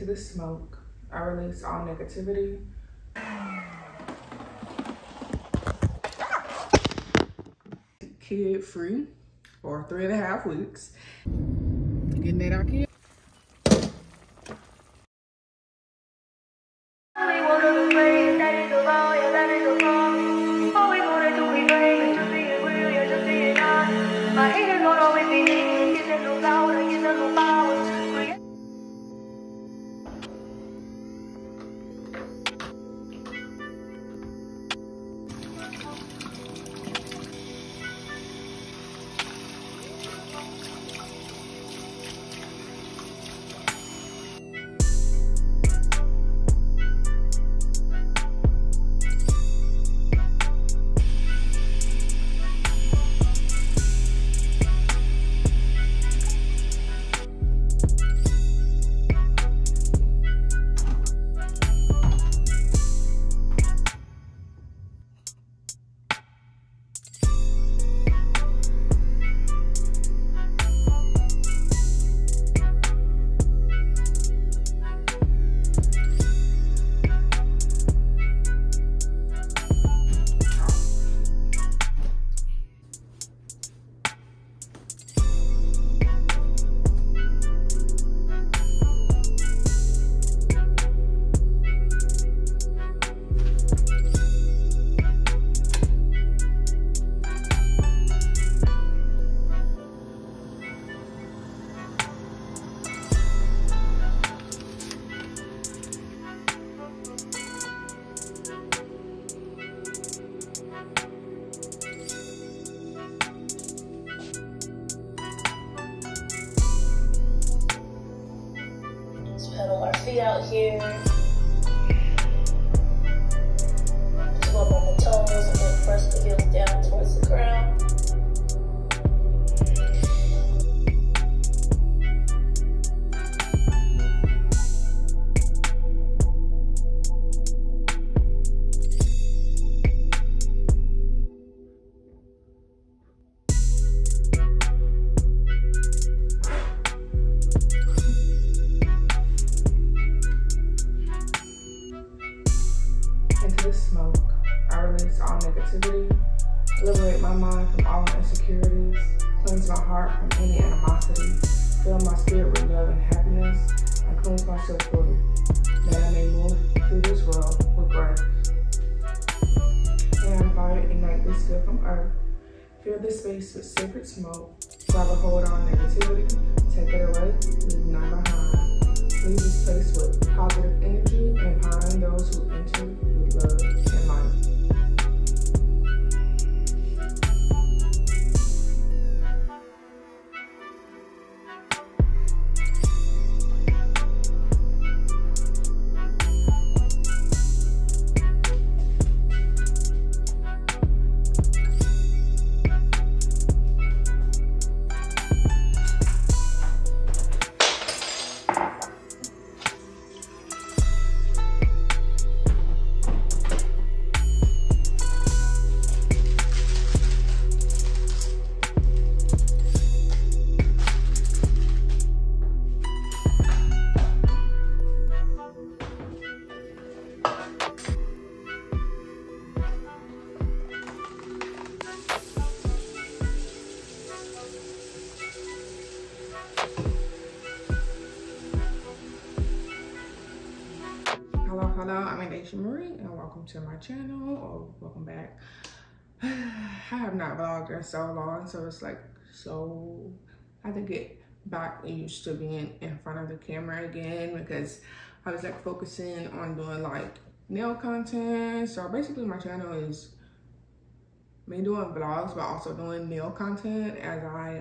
Into the smoke, I release all negativity. Kid free for 3.5 weeks. Getting that out kid. Pedal our feet out here. Twirl on the toes and then press the heels down towards the ground. Into the smoke, I release all negativity, liberate my mind from all insecurities, cleanse my heart from any animosity, fill my spirit with love and happiness, and cleanse myself fully, that I may move through this world with grace. And fire, ignite this gift from earth, fill this space with sacred smoke, grab a hold on negativity, take it away, leave none behind. Leave this place with positive energy, empowering those who enter with love and light. Hello, I'm Daisha Marie and welcome to my channel, or welcome back. I have not vlogged in so long, so it's like I had to get back used to being in front of the camera again, because I was like focusing on doing like nail content. So basically my channel is me doing vlogs but also doing nail content as I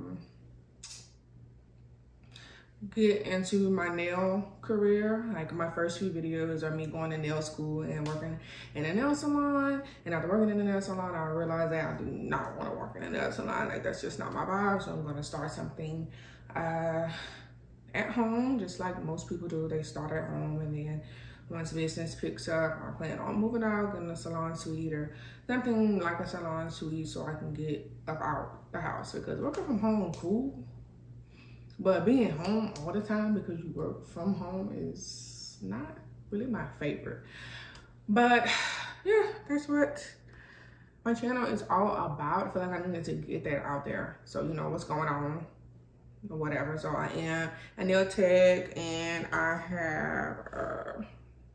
get into my nail career. Like my first few videos are me going to nail school and working in a nail salon, and after working in a nail salon I realized that I do not want to work in a nail salon. Like that's just not my vibe. So I'm going to start something at home, just like most people do. They start at home, and then once business picks up, I plan on moving out, getting a salon suite or something like a salon suite so I can get up out the house, because working from home cool, But being home all the time because you work from home is not really my favorite. But yeah, that's what my channel is all about. I feel like I needed to get that out there so you know what's going on or whatever. So I am a nail tech, and I have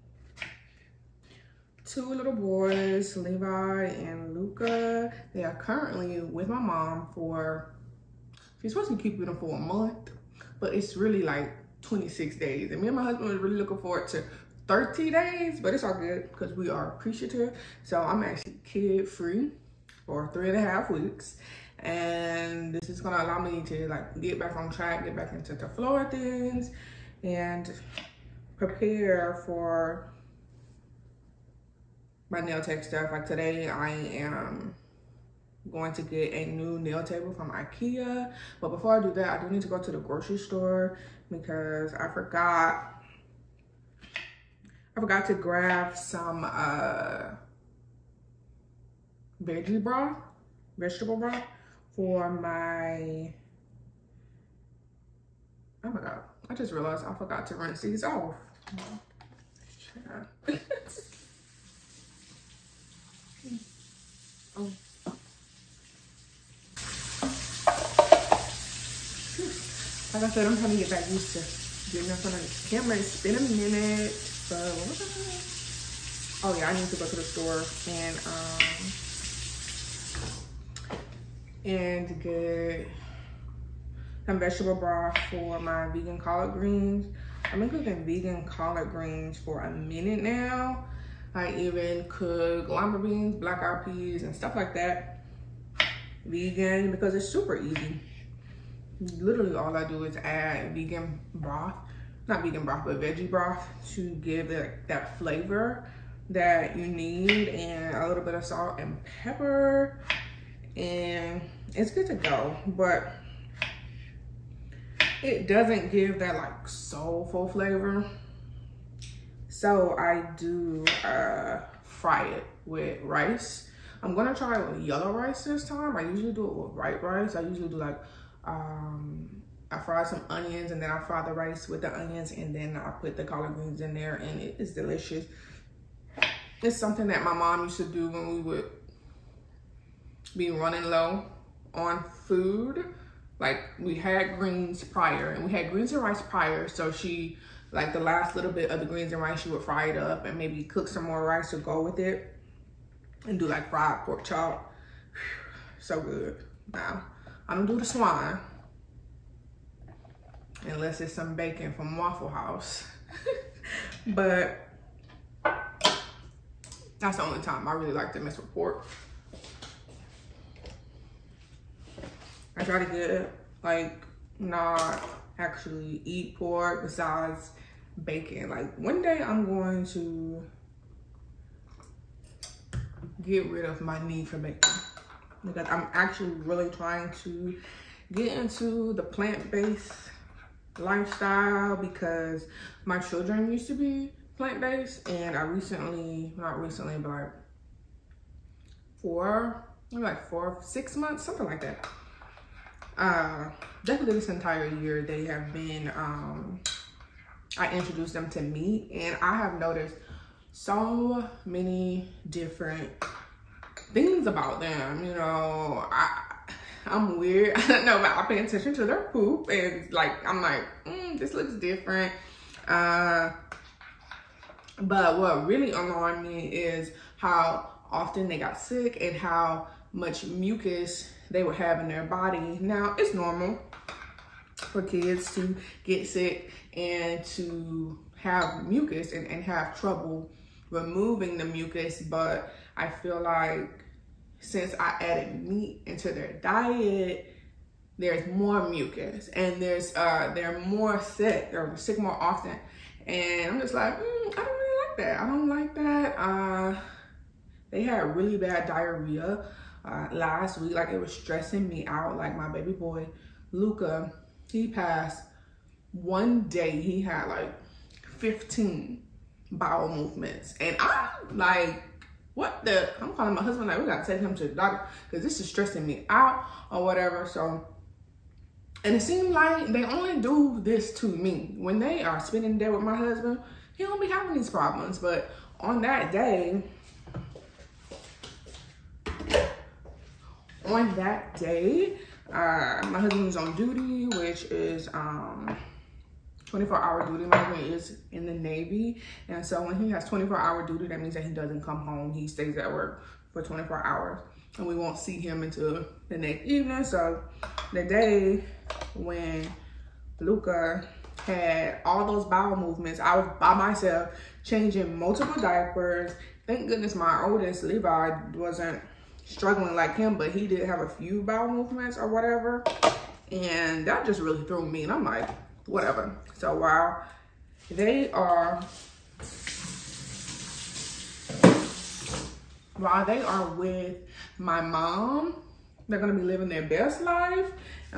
2 little boys, Levi and Luca. They are currently with my mom for, she's supposed to keep them for a month, but it's really like 26 days. And me and my husband was really looking forward to 30 days, but it's all good because we are appreciative. So I'm actually kid free for 3.5 weeks. And this is gonna allow me to like get back on track, get back into the flow of things, and prepare for my nail tech stuff. Like today, I am going to get a new nail table from IKEA. But before I do that, I do need to go to the grocery store because I forgot to grab some vegetable broth for my, oh my God, I just realized I forgot to rinse these off. Oh. Like I said, I'm trying to get back used to getting in front of this camera. It's been a minute, so oh yeah, I need to go to the store and get some vegetable broth for my vegan collard greens. I've been cooking vegan collard greens for a minute now. I even cook lima beans, black eyed peas, and stuff like that vegan because it's super easy. Literally all I do is add vegan broth, not vegan broth, but veggie broth to give it that flavor that you need, and a little bit of salt and pepper, and it's good to go. But it doesn't give that like soulful flavor. So I do fry it with rice. I'm gonna try it with yellow rice this time. I usually do it with white rice. I usually do like, I fry some onions and then I fry the rice with the onions and then I put the collard greens in there, and it is delicious. It's something that my mom used to do when we would be running low on food. Like we had greens prior, and we had greens and rice prior, so she, like the last little bit of the greens and rice, she would fry it up and maybe cook some more rice to go with it and do like fried pork chop. So good. Now, I don't do the swine unless it's some bacon from Waffle House. But that's the only time I really like to mess with pork. I try to get like not actually eat pork besides bacon. Like one day I'm going to get rid of my need for bacon because I'm actually really trying to get into the plant-based lifestyle because my children used to be plant-based, and I recently, not recently, but like 6 months, something like that. Definitely this entire year they have been, I introduced them to meat, and I have noticed so many different things about them. You know, I'm weird. I don't know, but I pay attention to their poop, and like I'm like, this looks different. But what really annoyed me is how often they got sick and how much mucus they would have in their body. Now, it's normal for kids to get sick and to have mucus and have trouble removing the mucus, but I feel like since I added meat into their diet, there's more mucus and they're more sick. They're sick more often, and I'm just like, I don't really like that. I don't like that. They had really bad diarrhea last week. Like, it was stressing me out. Like, my baby boy Luca, he passed one day, he had like 15 bowel movements, and I'm like, what the, I'm calling my husband, like, we gotta take him to the doctor because this is stressing me out or whatever. So And it seemed like they only do this to me. When they are spending the day with my husband, he don't be having these problems. But on that day, my husband was on duty, which is 24-hour duty. My husband is in the Navy. And so when he has 24-hour duty, that means that he doesn't come home. He stays at work for 24 hours. And we won't see him until the next evening. So the day when Luca had all those bowel movements, I was by myself changing multiple diapers. Thank goodness my oldest, Levi, wasn't struggling like him, but he did have a few bowel movements or whatever. And that just really threw me. And I'm like, whatever. So while they are with my mom, they're gonna be living their best life.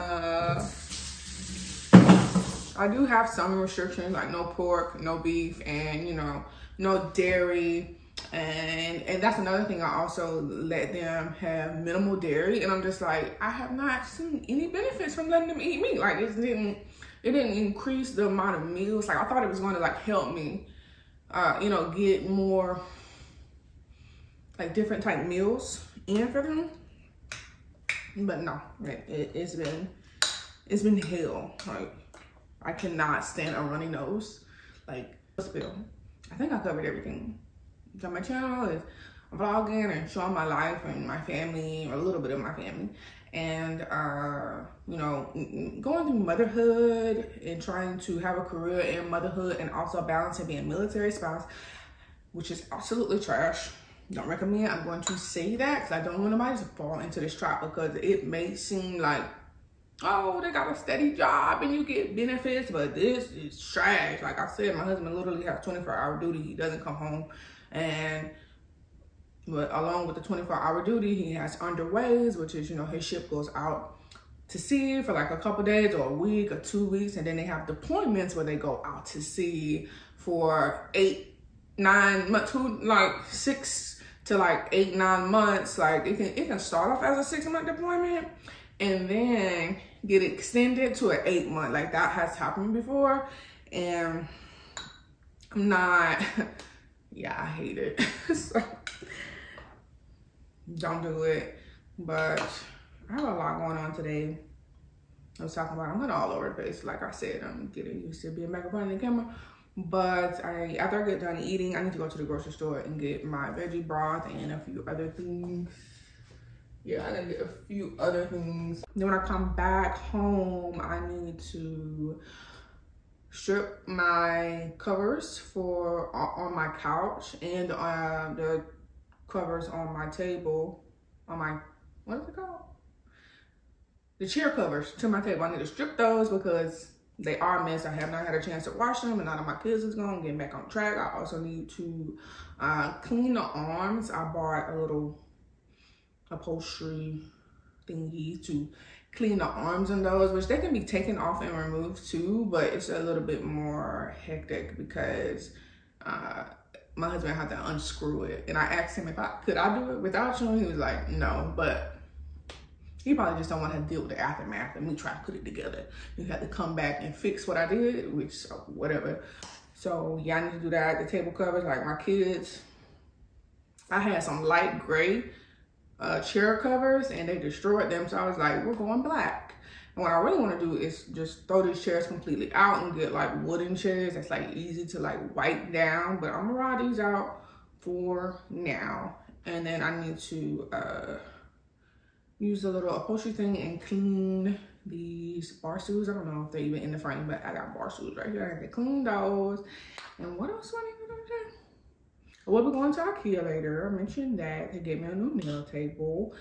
I do have some restrictions, like no pork, no beef, and you know, no dairy. And that's another thing. I also let them have minimal dairy, and I'm just like, I have not seen any benefits from letting them eat meat. Like it didn't increase the amount of meals. Like I thought it was going to like help me, you know, get more like different type meals in for them. But no, it's been hell. Like I cannot stand a runny nose. Like spill. I think I covered everything. So my channel is vlogging and showing my life and my family, or a little bit of my family, and you know, going through motherhood and trying to have a career in motherhood and also balancing being a military spouse, which is absolutely trash. Don't recommend. I'm going to say that because I don't want nobody to fall into this trap, because it may seem like, oh, they got a steady job and you get benefits, but this is trash. Like I said, my husband literally has 24-hour duty. He doesn't come home. But along with the 24-hour duty, he has underways, which is, you know, his ship goes out to sea for like a couple days or a week or 2 weeks. And then they have deployments where they go out to sea for 8, 9 months, like 6 to like 8, 9 months. Like it can start off as a 6-month deployment and then get extended to an 8-month. Like that has happened before. And I'm not, yeah, I hate it. So don't do it. But I have a lot going on today. I was talking about, I'm going all over the place. Like I said, I'm getting used to being back up on the camera. But after I get done eating, I need to go to the grocery store and get my veggie broth and a few other things. Yeah, I gotta get a few other things. Then when I come back home, I need to strip my covers on my couch and the covers on my table, on my, what is it called? The chair covers to my table. I need to strip those because they are a mess. I have not had a chance to wash them, and none of my kids is gone. Getting back on track. I also need to clean the arms. I bought a little upholstery thingy to clean the arms in those, which they can be taken off and removed too, but it's a little bit more hectic because my husband had to unscrew it. And I asked him if could I do it without you? He was like, no, but he probably just don't want to deal with the aftermath and me trying to put it together. You had to come back and fix what I did, which whatever. So yeah, I need to do that. The table covers, like my kids, I had some light gray chair covers and they destroyed them. So I was like, we're going black. And what I really want to do is just throw these chairs completely out and get like wooden chairs that's like easy to like wipe down. But I'm gonna ride these out for now. And then I need to use a little upholstery thing and clean these bar stools. I don't know if they're even in the frame, but I got bar stools right here. I have to clean those. And what else do I need to do? We'll be going to IKEA later. I mentioned that to get me a new nail table.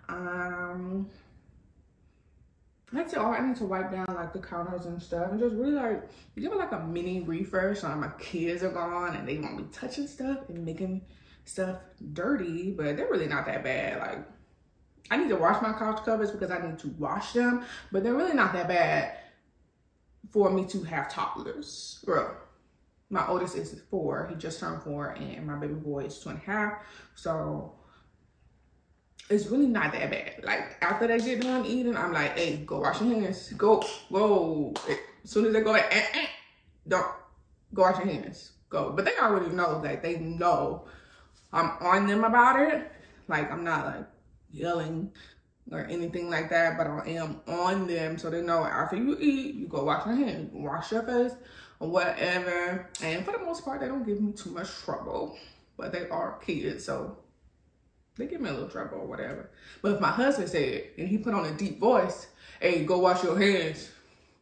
That's all. I need to wipe down like the counters and stuff and just really like give it like a mini refresh. So my kids are gone and they won't be touching stuff and making stuff dirty, but they're really not that bad. Like I need to wash my couch covers because I need to wash them, but they're really not that bad for me to have toddlers. Girl, my oldest is 4. He just turned 4, and my baby boy is 2.5. So it's really not that bad. Like, after they get done eating, I'm like, hey, go wash your hands. Go. As soon as they go like, don't. Go wash your hands. Go. But they already know, like, they know I'm on them about it. Like, I'm not, like, yelling or anything like that, but I am on them, so they know after you eat, you go wash your hands, wash your face, or whatever. And for the most part, they don't give me too much trouble, but they are kids, so they give me a little trouble or whatever. But if my husband said, and he put on a deep voice, hey, go wash your hands,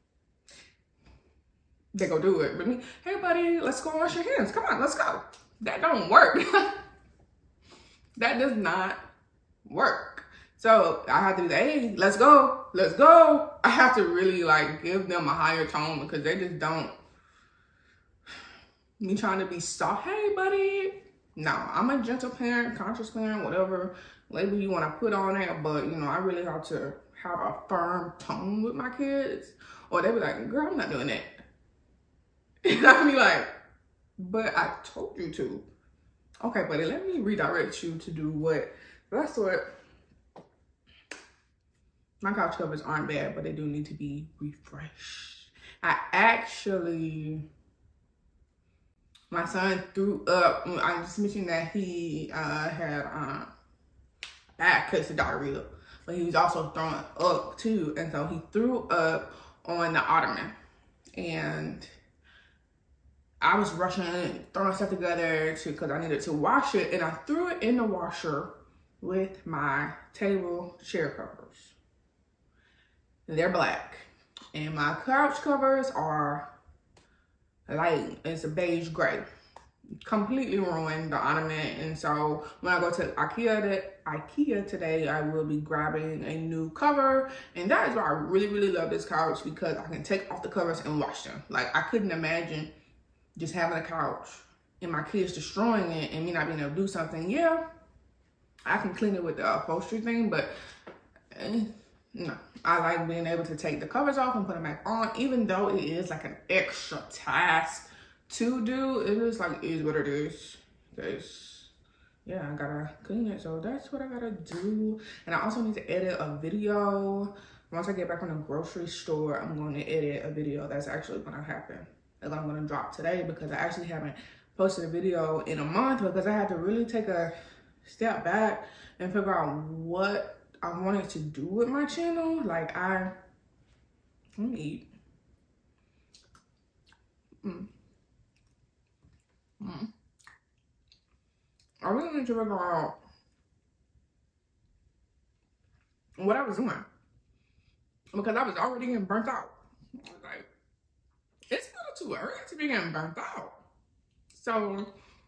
they go do it. But me, hey buddy, let's go wash your hands. Come on, let's go. That don't work. That does not work. So I have to be like, hey, let's go. I have to really like give them a higher tone because they just don't. Me trying to be soft, hey buddy. No, I'm a gentle parent, conscious parent, whatever label you want to put on it. But you know, I really have to have a firm tone with my kids, or they be like, girl, I'm not doing that. And I be like, but I told you to. Okay, buddy, let me redirect you to do what. That's what. My couch covers aren't bad, but they do need to be refreshed. My son threw up. I just mentioned that he had bad case of diarrhea, but he was also throwing up too. And so he threw up on the ottoman. And I was rushing, throwing stuff together because I needed to wash it. And I threw it in the washer with my table chair covers. They're black. And my couch covers are light. It's a beige gray. Completely ruined the ornament. And so when I go to IKEA today, I will be grabbing a new cover. And that is why I really, really love this couch, because I can take off the covers and wash them. Like, I couldn't imagine just having a couch and my kids destroying it and me not being able to do something. Yeah, I can clean it with the upholstery thing, but no. I like being able to take the covers off and put them back on, even though it is like an extra task to do. It is like, it is what it is. Because, yeah, I gotta clean it. So that's what I gotta do. And I also need to edit a video. Once I get back from the grocery store, I'm going to edit a video that's actually gonna happen. That I'm gonna drop today, because I actually haven't posted a video in a month, because I had to really take a step back and figure out what I wanted to do with my channel. Like, let me eat. I really need to figure out what I was doing, because I was already getting burnt out. I was like, it's a little too early to be getting burnt out. So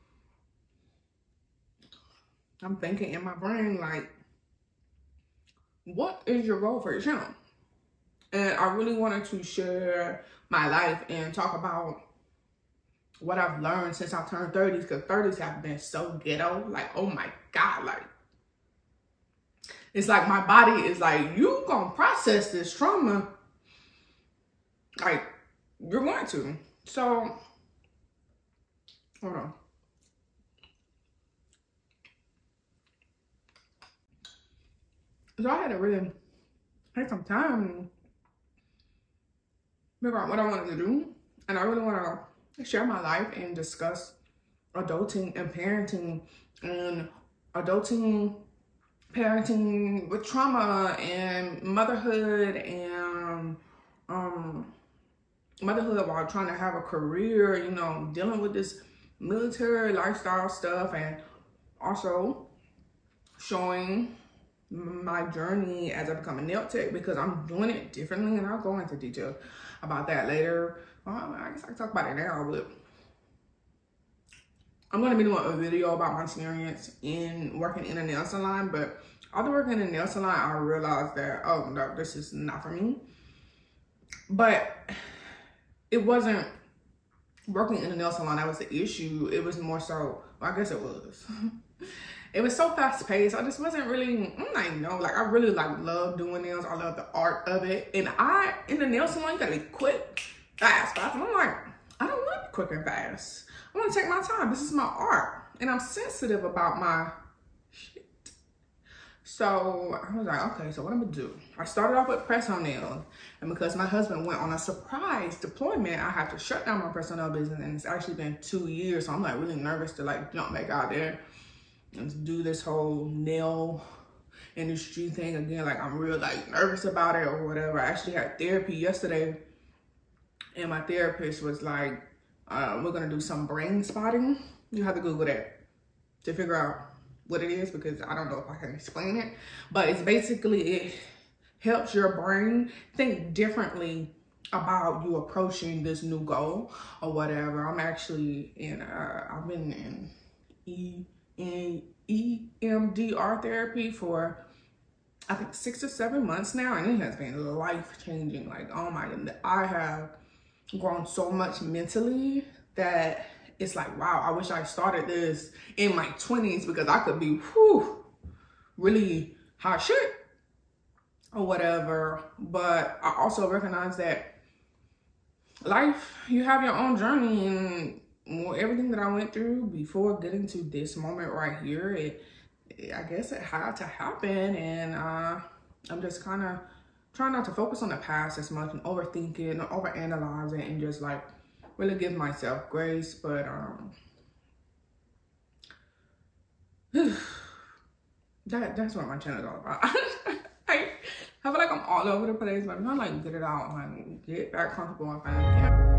I'm thinking in my brain, like, what is your goal for your channel? And I really wanted to share my life and talk about what I've learned since I turned 30s, because 30s have been so ghetto. Like, oh my God, like, it's like my body is like, you gonna process this trauma. Like, you're going to. So, hold on. So I had to really take some time and figure out what I wanted to do. And I really want to share my life and discuss adulting and parenting with trauma and motherhood and motherhood while trying to have a career, you know, dealing with this military lifestyle stuff, and also showing my journey as I become a nail tech, because I'm doing it differently, and I'll go into detail about that later. I guess I can talk about it now, but I'm going to be doing a video about my experience in working in a nail salon. But after working in a nail salon, I realized that, oh no, this is not for me. But it wasn't working in a nail salon that was the issue. It was more so, well, I guess it was. It was so fast paced. I just wasn't really, I really love doing nails. I love the art of it. And in the nail salon, you gotta be quick, fast. And I'm like, I don't want to be quick and fast. I want to take my time. This is my art. And I'm sensitive about my shit. So I was like, okay, so what I'm gonna do? I started off with press-on nails, and because my husband went on a surprise deployment, I have to shut down my press-on nail business, and it's actually been 2 years, so I'm like really nervous to like jump back out there and do this whole nail industry thing again. Like I'm real like nervous about it or whatever. I actually had therapy yesterday, and my therapist was like, we're gonna do some brain spotting. You have to Google that to figure out what it is, because I don't know if I can explain it, but it's basically, it helps your brain think differently about you approaching this new goal or whatever. I'm actually in, I've been in EMDR therapy for I think 6 or 7 months now, and it has been life-changing. Like, oh my goodness, I have grown so much mentally that it's like, wow, I wish I started this in my 20s, because I could be really hot shit or whatever. But I also recognize that life, you have your own journey, and everything that I went through before getting to this moment right here, I guess it had to happen. And I'm just kind of trying not to focus on the past as much and overthink it and overanalyze it, and just like really give myself grace. But that's what my channel is all about. I feel like I'm all over the place, but I'm trying to like get it out and get back comfortable and find the camera.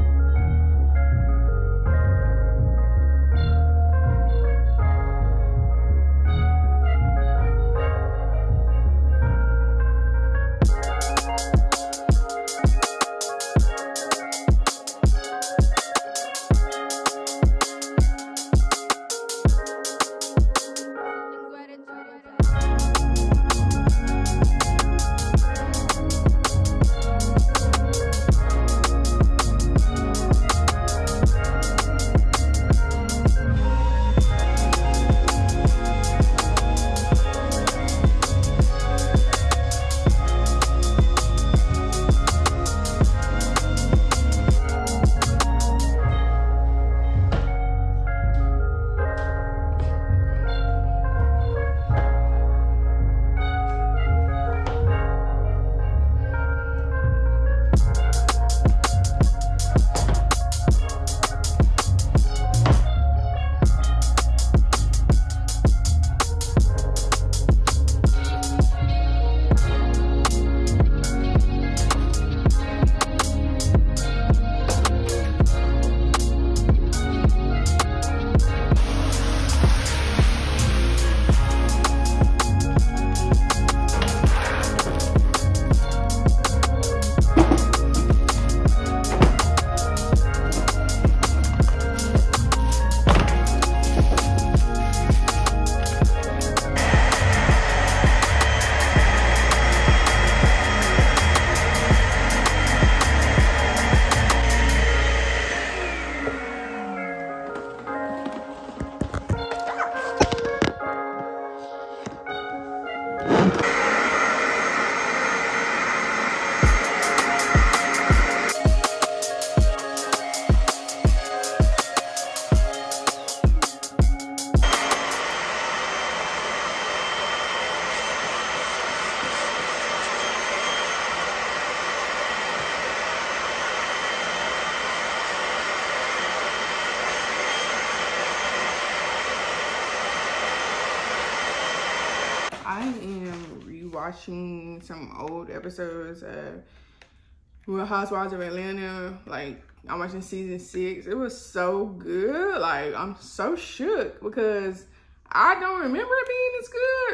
I am rewatching some old episodes of Real Housewives of Atlanta. Like, I'm watching season 6. It was so good. Like, I'm so shook because I don't remember it being this good.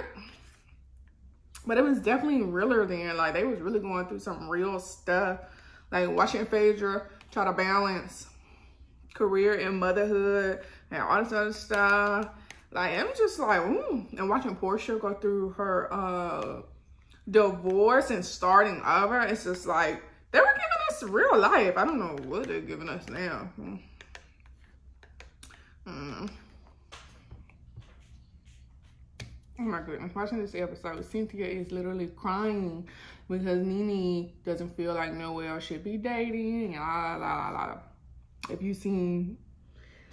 But it was definitely realer then. Like, they was really going through some real stuff. Like, watching Phaedra try to balance career and motherhood and all this other stuff. Like, I'm just like, and watching Portia go through her divorce and starting over, it's just like, they were giving us real life. I don't know what they're giving us now. Oh my goodness, watching this episode, Cynthia is literally crying because Nene doesn't feel like Noel should be dating, and la la la la. If you've seen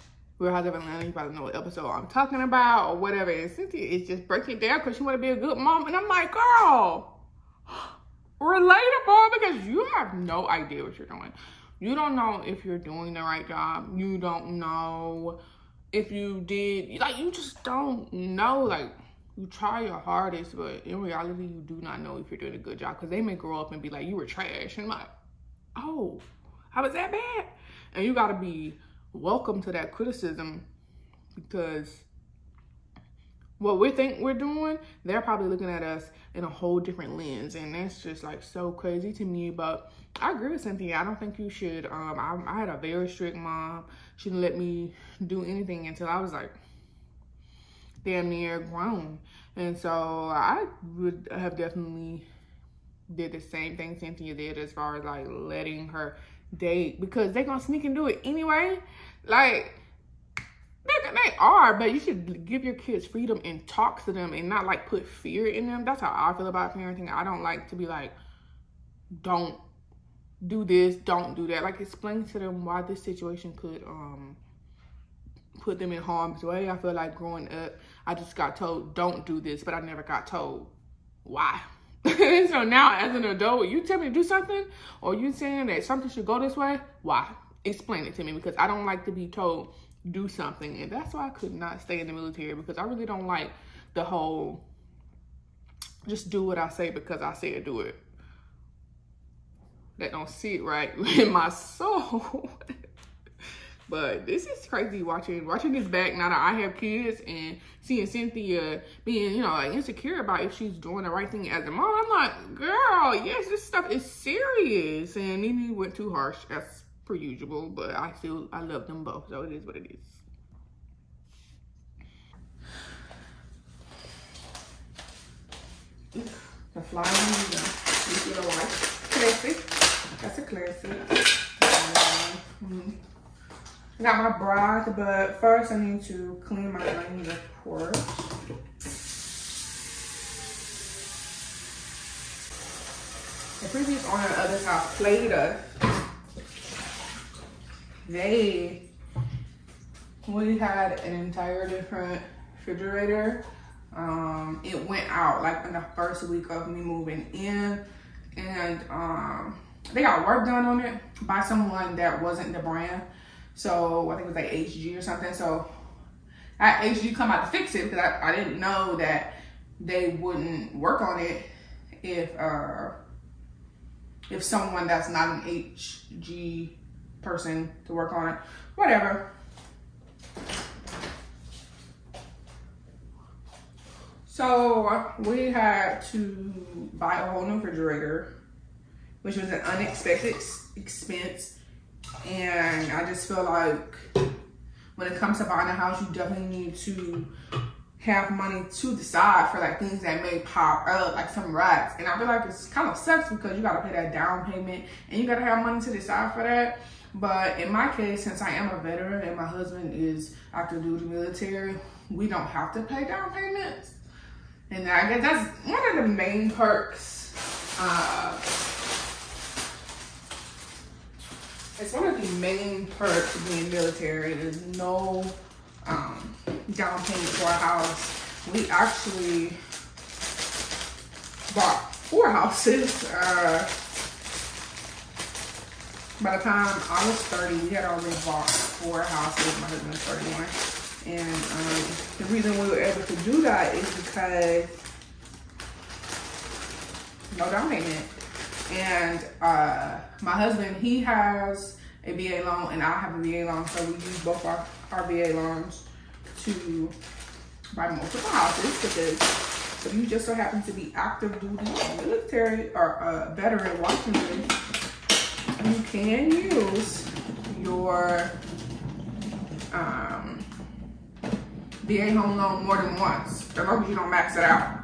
Real Housewives of Atlanta, you probably know what episode I'm talking about or whatever. And Cynthia is just breaking it down because she want to be a good mom. And I'm like, girl, relatable, because you have no idea what you're doing. You don't know if you're doing the right job. You don't know if you did, like, you just don't know. Like, you try your hardest, but in reality, you do not know if you're doing a good job, because they may grow up and be like, you were trash. And I'm like, oh, how was that bad? And you got to be welcome to that criticism, because what we think we're doing, they're probably looking at us in a whole different lens. And that's just like so crazy to me. But I agree with Cynthia. I don't think you should. I had a very strict mom. She didn't let me do anything until I was like damn near grown. And so I would have definitely did the same thing Cynthia did, as far as like letting her date, because they're gonna sneak and do it anyway. Like, they are, but you should give your kids freedom and talk to them and not like put fear in them. That's how I feel about parenting. I don't like to be like, don't do this, don't do that. Like, explain to them why this situation could put them in harm's way. I feel like growing up, I just got told don't do this, but I never got told why. So now as an adult, you tell me to do something, or you saying that something should go this way, why? Explain it to me, because I don't like to be told do something. And that's why I could not stay in the military, because I really don't like the whole just do what I say because I said do it. That don't sit right in my soul. But this is crazy watching this back now that I have kids, and seeing Cynthia being, you know, like insecure about if she's doing the right thing as a mom. I'm like, girl, yes, this stuff is serious. And Nene went too harsh as per usual, but I love them both, so it is what it is. The flower, you feel like classic. That's a classic. I got my broth, but first I need to clean my onions, of course. The previous owner of this house played us. We had an entire different refrigerator. It went out like in the first week of me moving in, and they got work done on it by someone that wasn't the brand. So I think it was like HG or something. So I had HG come out to fix it, because I didn't know that they wouldn't work on it if someone that's not an HG person to work on it, whatever. So we had to buy a whole new refrigerator, which was an unexpected expense. And I just feel like when it comes to buying a house, you definitely need to have money to the side for like things that may pop up, like some rats. And I feel like it's kind of sucks, because you got to pay that down payment and you got to have money to the side for that. But in my case, since I am a veteran and my husband is active duty military, we don't have to pay down payments. And I guess that's one of the main perks. It's one of the main perks of being military. There's no down payment for a house. We actually bought 4 houses. By the time I was 30, we had already bought 4 houses. My husband was 31. And the reason we were able to do that is because no down payment. And my husband, he has a VA loan and I have a VA loan, so we use both our VA loans to buy multiple houses, because if you just so happen to be active duty military or a veteran watching this, you can use your VA home loan more than once, as long as you don't max it out.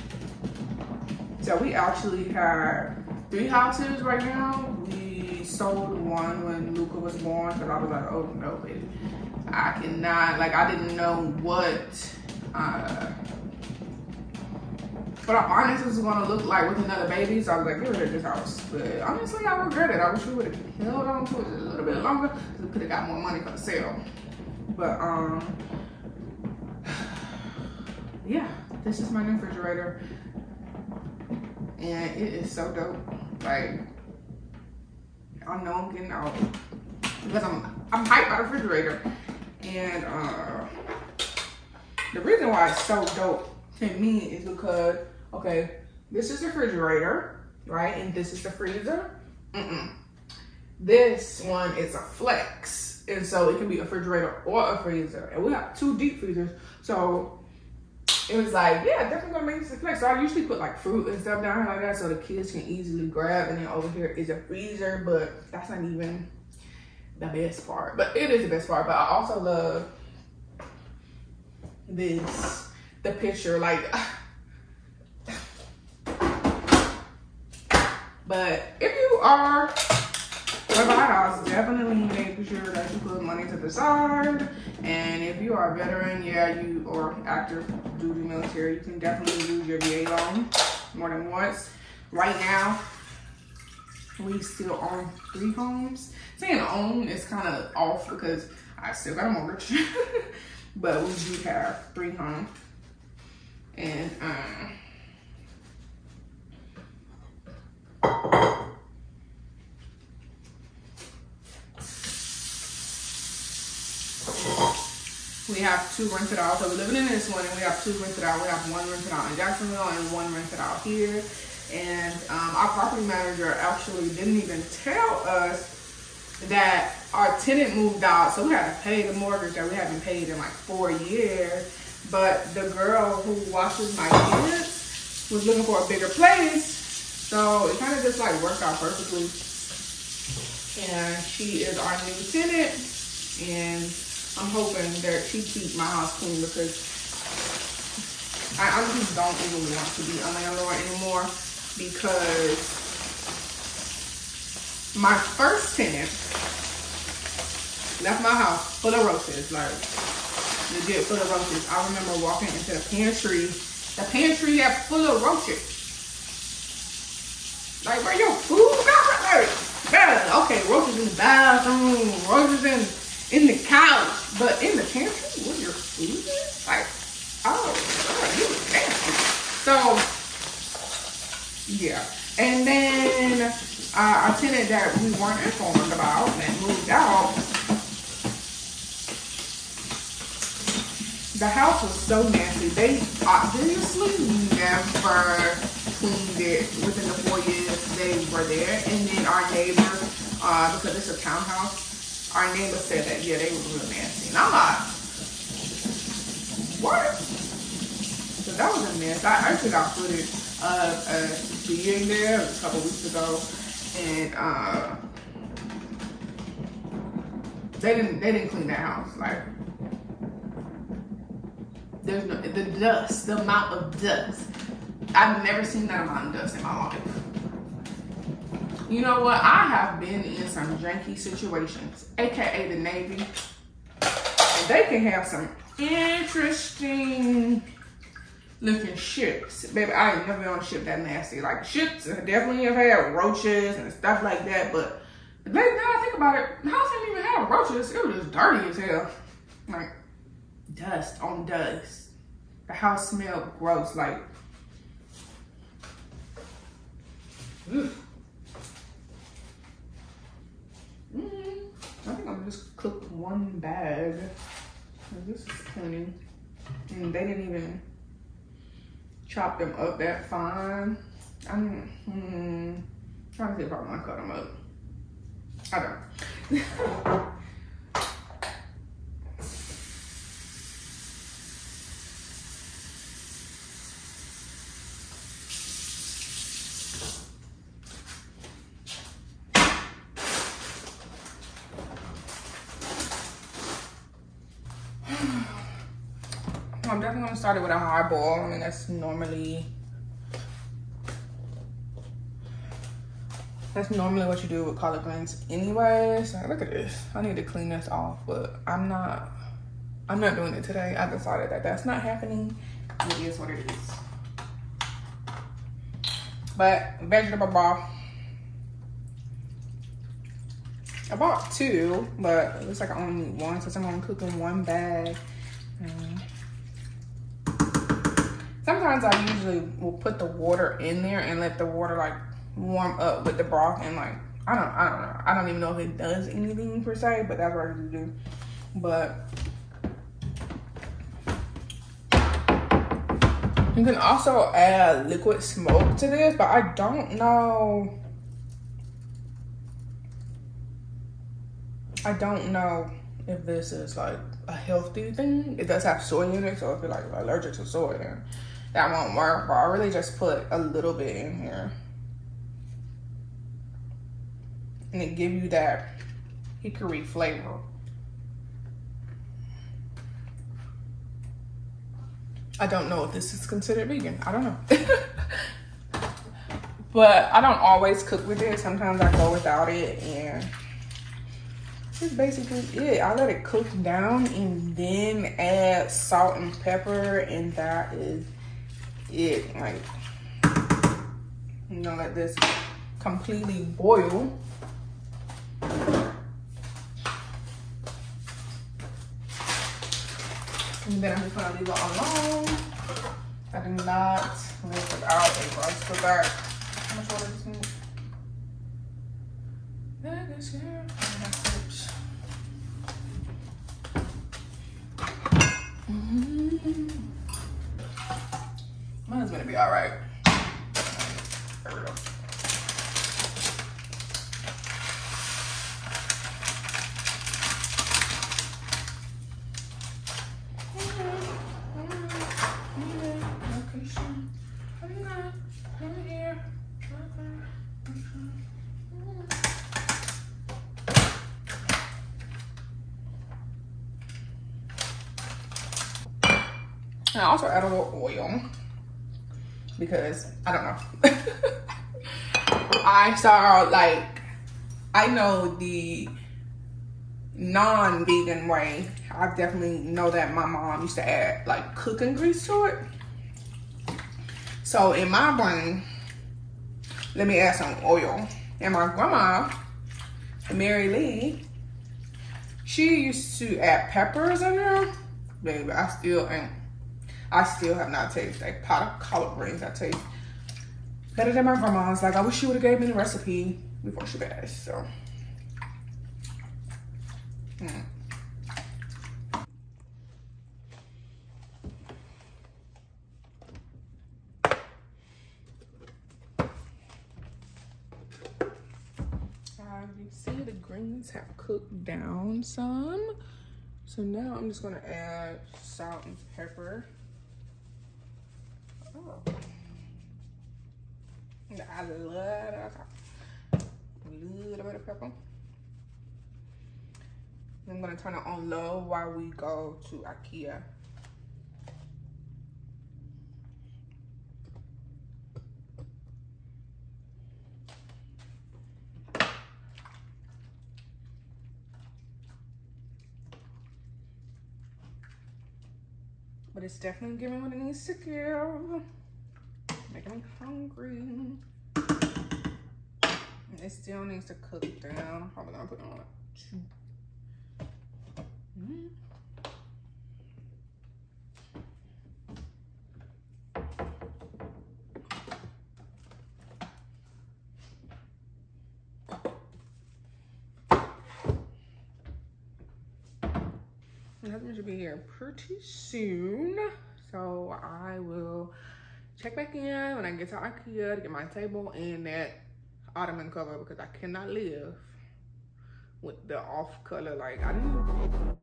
So we actually have 3 houses right now. We sold one when Luca was born, because I was like, oh no, baby, I cannot, like, I didn't know what our finances was gonna look like with another baby. So I was like, get rid of this house. But honestly, I regret it. I wish we would have held on to it a little bit longer, because we could have got more money for the sale. But yeah, this is my new refrigerator, and it is so dope. Like, I know I'm getting out because I'm hyped by the refrigerator, and the reason why it's so dope to me is because, okay, this is the refrigerator, right, and this is the freezer. This one is a flex, and so it can be a refrigerator or a freezer, and we have 2 deep freezers, so it was like, yeah, definitely gonna make this a flex. So I usually put like fruit and stuff down here like that so the kids can easily grab, and then over here is a freezer, but that's not even the best part, but it is the best part. But I also love this, the picture, like, but if you are with my house, definitely make sure that you put money to the side. And if you are a veteran, yeah, you or active duty military, you can definitely use your VA loan more than once. Right now, we still own 3 homes. Saying own is kind of off because I still got a mortgage, but we do have 3 homes. And we have 2 rented out. So we're living in this one, and we have 2 rented out. We have 1 rented out in Jacksonville and 1 rented out here. And our property manager actually didn't even tell us that our tenant moved out. So we had to pay the mortgage that we haven't paid in like 4 years. But the girl who watches my kids was looking for a bigger place. So it kind of just like worked out perfectly. And she is our new tenant. And I'm hoping that she keeps my house clean because I honestly don't even want to be a landlord anymore, because my first tenant left my house full of roaches, like legit full of roaches. I remember walking into the pantry had full of roaches. Like, where your food got? Like, man, okay, roaches in the bathroom, roaches in the couch, but in the pantry, where your food is? Like, oh, God, you was nasty. So, yeah. And then a tenant that we weren't informed about that moved out, the house was so nasty. They obviously never cleaned it within the 4 years they were there. And then our neighbor, because it's a townhouse, our neighbor said that, yeah, they were real nasty. And I'm like, what? So that was a mess. I actually got footage of being there a couple weeks ago, and they didn't clean that house. Like, there's no, the amount of dust. I've never seen that amount of dust in my life. You know what? I have been in some janky situations, aka the Navy, and they can have some interesting looking ships. Baby, I ain't never been on a ship that nasty. Like, ships definitely have had roaches and stuff like that, but now I think about it, the house didn't even have roaches. It was just dirty as hell. Like, dust on dust. The house smelled gross, like, ugh. I think I'm gonna just cook 1 bag. This is plenty. And they didn't even chop them up that fine. I'm trying to see if I want to cut them up. I don't. I'm definitely gonna start it with a high boil. I mean, that's normally what you do with collard greens anyway. So look at this. I need to clean this off, but I'm not doing it today. I decided that that's not happening. It is what it is. But vegetable broth. I bought 2, but it looks like I only need 1 since I'm gonna cook in 1 bag. Sometimes I usually will put the water in there and let the water like warm up with the broth, and like I don't know. I don't even know if it does anything per se, but that's what I usually do. But you can also add liquid smoke to this, but I don't know. I don't know if this is like a healthy thing. It does have soy in it, so if you're like allergic to soy, then that won't work. But I really just put a little bit in here. And it gives you that hickory flavor. I don't know if this is considered vegan. I don't know. But I don't always cook with it. Sometimes I go without it, and that's basically it. I let it cook down and then add salt and pepper, and that is it. Like, you know, let this completely boil. And then I'm just gonna leave it alone. I do not live without a rice cooker. How much water does this need? That is here. Mine's gonna be all right. There we go. And I also add a little oil because I don't know. I saw, like, I know the non-vegan way. I definitely know that my mom used to add like cooking grease to it. So in my brain, let me add some oil. And my grandma, Mary Lee, she used to add peppers in there. Baby, I still have not tasted a pot of collard greens that tastes better than my grandma's. Like, I wish she would have gave me the recipe before she passed, so. You see the greens have cooked down some. So now I'm just gonna add salt and pepper. Oh. I love a little bit of pepper. I'm gonna turn it on low while we go to IKEA. But it's definitely giving what it needs to give. Making me hungry. And it still needs to cook down. I'm probably gonna put it on like 2. My husband should be here pretty soon, so I will check back in when I get to IKEA to get my table and that ottoman cover, because I cannot live with the off color like I do.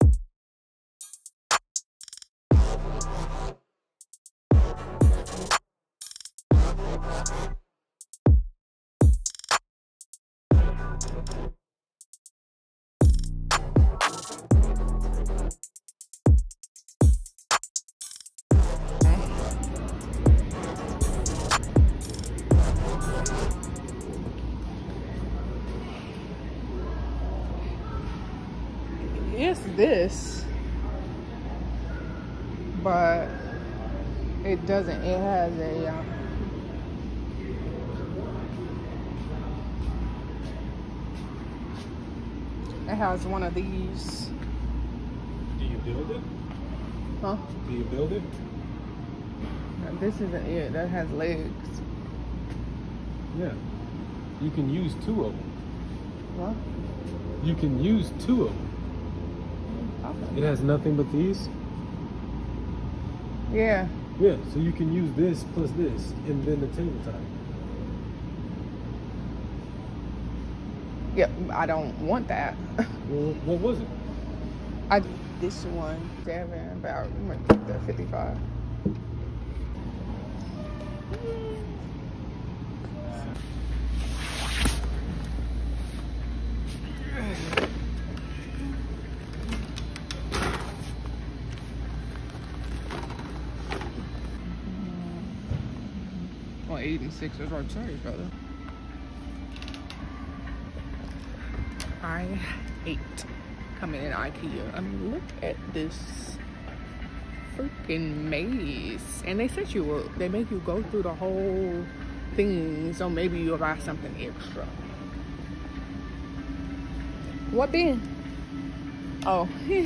It's this, but it doesn't. It has a It has one of these. Do you build it? Huh? Do you build it? This isn't it. That has legs. Yeah. You can use 2 of them. What? You can use 2 of them. Okay. It has nothing but these? Yeah. Yeah, so you can use this plus this and then the tabletop. Yep, I don't want that. Well, what was it? This one, Devin, about the 55. Well, 8 and 6 is right. Sorry, brother. I hate coming in IKEA. I mean, look at this freaking maze. And they said they make you go through the whole thing, so maybe you'll buy something extra. What bin? Oh.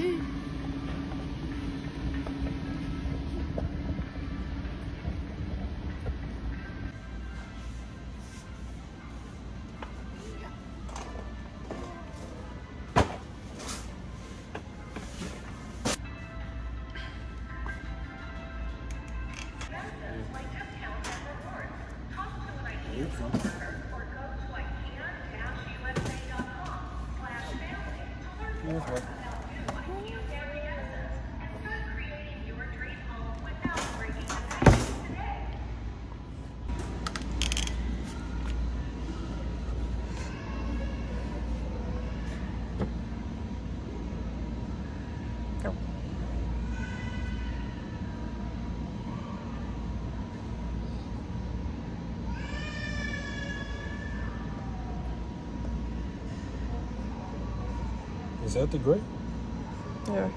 Is that the gray? Yeah.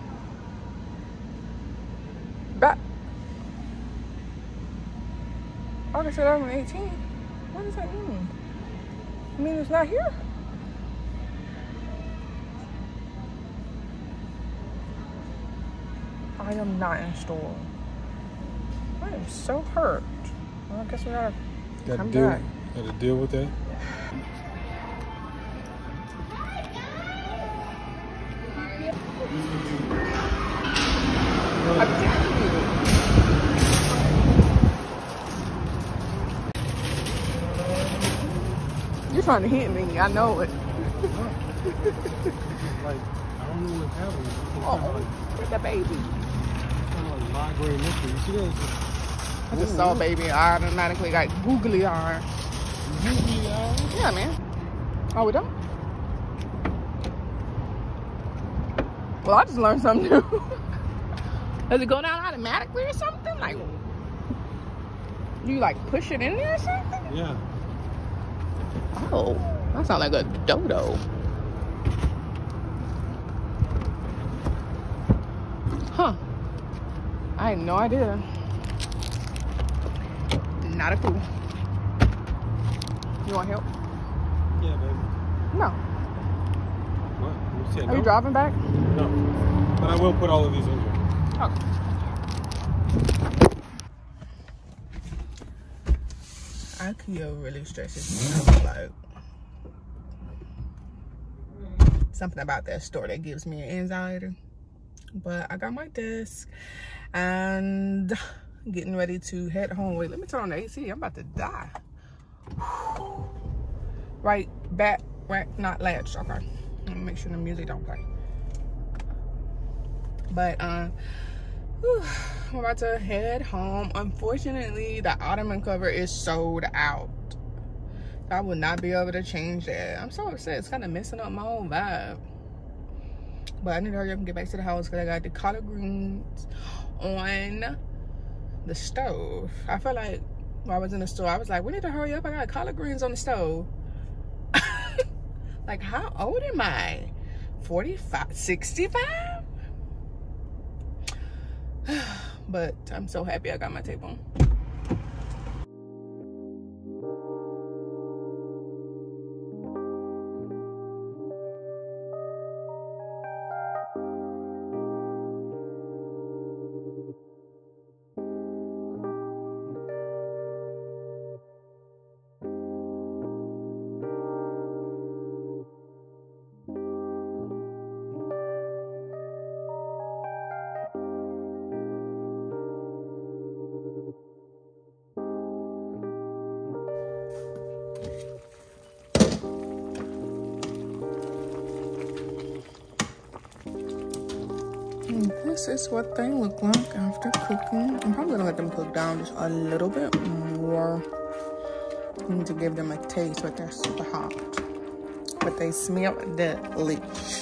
Back. August 2018. What does that mean? I mean, it's not here. I am not in store. I am so hurt. Well, I guess we gotta come back. Gotta deal with that. I'm telling you. You're trying to hit me. I know it. Like, I don't know what's happening. Oh, it's a baby. Kind of like migraine mystery. You see that? I just saw a baby. I automatically got googly eye. Googly eye? Yeah, man. Oh, we don't? Well, I just learned something new. Does it go down automatically or something? Like, you like push it in there or something? Yeah. Oh, that sounds like a dodo. Huh. I had no idea. Not a clue. You want help? Yeah, baby. No. What? You said Are you no? driving back? No. But I will put all of these in here. Okay. IKEA really stresses me out. Like, something about that store that gives me anxiety. But I got my desk and getting ready to head home. Wait, let me turn on the AC. I'm about to die. Right, back, right, not latched. Okay. Let me make sure the music don't play. But I'm about to head home. Unfortunately, the ottoman cover is sold out. I will not be able to change that. I'm so upset. It's kind of messing up my whole vibe. But I need to hurry up and get back to the house because I got the collard greens on the stove. I felt like while I was in the store, I was like, we need to hurry up. I got collard greens on the stove. Like, how old am I? 45, 65? But I'm so happy I got my tape on. This is what they look like after cooking. I'm probably gonna let them cook down just a little bit more. I need to give them a taste, but they're super hot. But they smell delicious.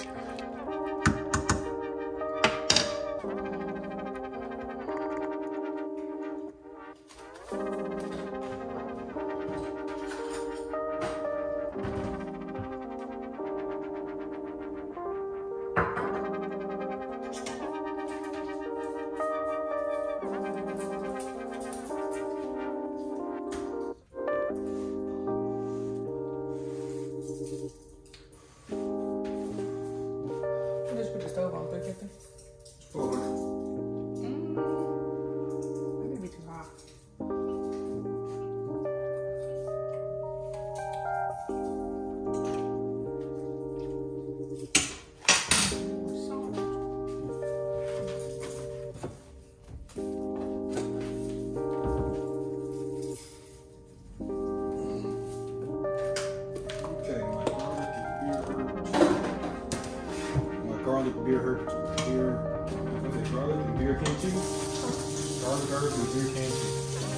Just put the stove on 350. That may be too hot. Garlic, beer, herb, beer. Was it garlic and beer can chicken? Garlic, herb, and beer can chicken.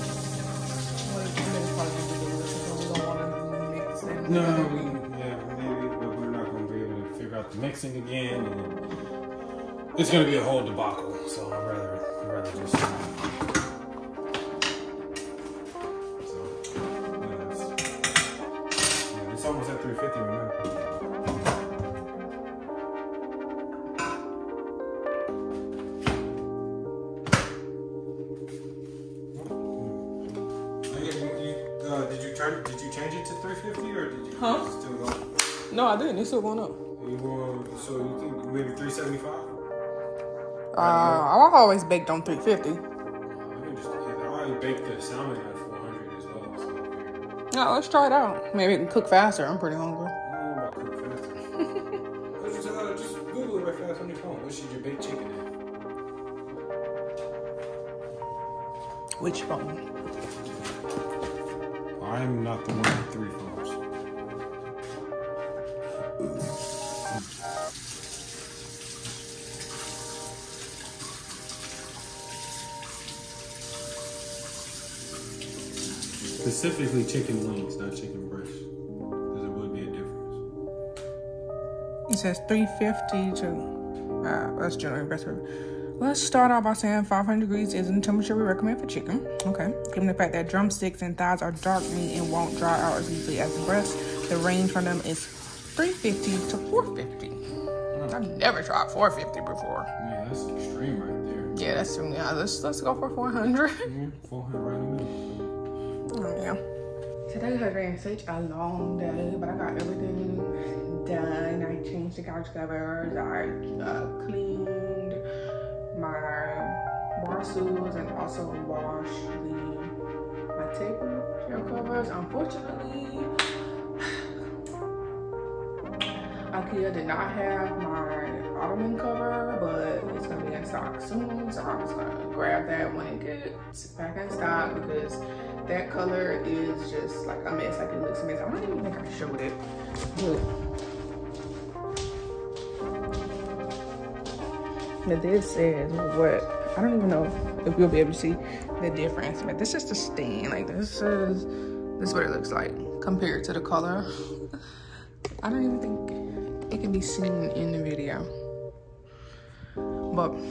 No, maybe, but we're not going to be able to figure out the mixing again, and it's going to be a whole debacle. So I'd rather just. It's almost at 350 right now. Did you change it to 350 or did you still go? No, I didn't. It's still going up. So you think maybe 375? I've always baked on 350. I already baked the salmon at 400 as well. So. No, let's try it out. Maybe it can cook faster. I'm pretty hungry. I don't know about cook faster. Just Google it right fast on your phone. What should your baked chicken at? Which phone? I'm not the one with 3 phones. Specifically chicken wings, not chicken breast. Because it would be a difference. It says 350 to, that's generally best. Let's start off by saying 500 degrees isn't the temperature we recommend for chicken. Okay. Given the fact that drumsticks and thighs are dark meat and won't dry out as easily as the breast, the range for them is 350 to 450. I've never tried 450 before. Yeah, that's extreme right there. Yeah, that's extreme. Yeah, let's go for 400. 400 right in the middle. Oh, yeah. Today has been such a long day, but I got everything done. I changed the couch covers. I cleaned my bar stools and also washed my table chair covers. Unfortunately, IKEA did not have my ottoman cover, but it's gonna be in stock soon, so I'm just gonna grab that when it gets back in stock because that color is just like a mess. Like, it looks amazing. I don't even think I showed it, but this is what, I don't even know if you'll be able to see the difference, but this is the stain. Like, this is what it looks like compared to the color. I don't even think it can be seen in the video, but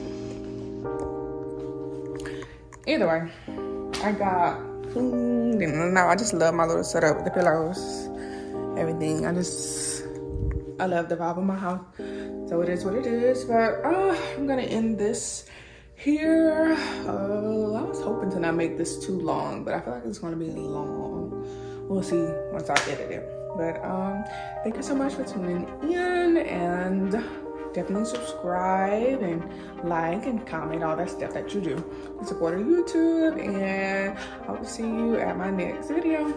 either way, I got cleaned, and now I just love my little setup with the pillows, everything. I love the vibe of my house, so it is what it is. But I'm gonna end this here. I was hoping to not make this too long, but I feel like it's gonna be long. We'll see once I edit it. But thank you so much for tuning in, and definitely subscribe and like and comment, all that stuff that you do to support YouTube, and I will see you at my next video.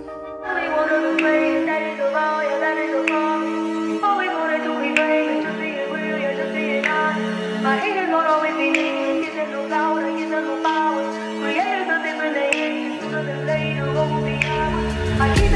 My haters won't always be me. It's a little louder, it's a little power. Creators of different names. Sooner than later, won't be ours.